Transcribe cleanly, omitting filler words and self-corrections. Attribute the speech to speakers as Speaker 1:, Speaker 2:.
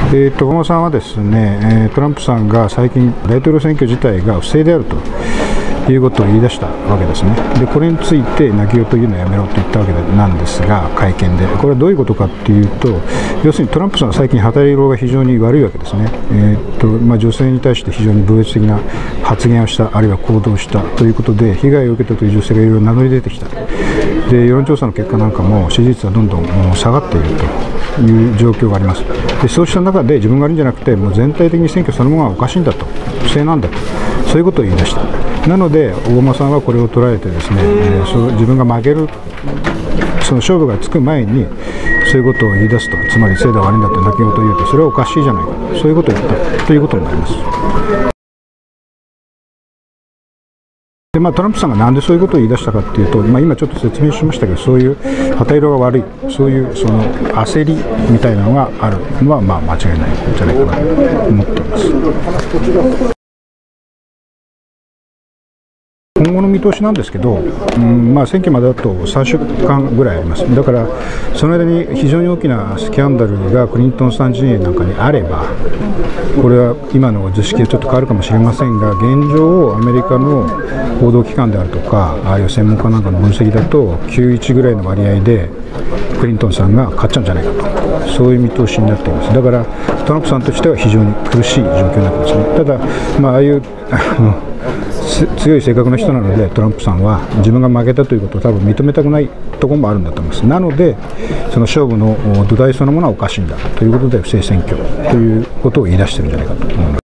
Speaker 1: 小野さんはですね、トランプさんが最近大統領選挙自体が不正であるということを言い出したわけですね。でこれについて泣き言というのはやめろと言ったわけなんですが、会見でこれはどういうことかというと、要するにトランプさんは最近旗色が非常に悪いわけですね。女性に対して非常に侮辱的な発言をした、あるいは行動をしたということで被害を受けたという女性がいろいろ名乗り出てきた。で世論調査の結果なんかも支持率はどんどん下がっているという状況があります。でそうした中で自分が悪いんじゃなくて、もう全体的に選挙そのものがおかしいんだと、不正なんだと、そういうことを言い出した。なので大駒さんはこれを捉えてですね、自分が負ける、その勝負がつく前にそういうことを言い出すと、つまり制度が悪いんだと泣き言を言うと、それはおかしいじゃないか、そういうことを言ったということになります。でトランプさんがなんでそういうことを言い出したかというと、今ちょっと説明しましたけど、そういう旗色が悪い、そういうその焦りみたいなのがあるのは間違いないんじゃないかなと思っています。今後の見通しなんですけど、選挙までだと3週間ぐらいあります。だからその間に非常に大きなスキャンダルがクリントンさん陣営なんかにあれば、これは今の図式がちょっと変わるかもしれませんが、現状アメリカの報道機関であるとか、あるいは専門家なんかの分析だと9-1ぐらいの割合でクリントンさんが勝っちゃうんじゃないかと、そういう見通しになっています。だからトランプさんとしては非常に苦しい状況になってますね。ただああいう強い性格の人なので、トランプさんは自分が負けたということを多分認めたくないところもあるんだと思います。なのでその勝負の土台そのものはおかしいんだということで、不正選挙ということを言い出しているんじゃないかと思います。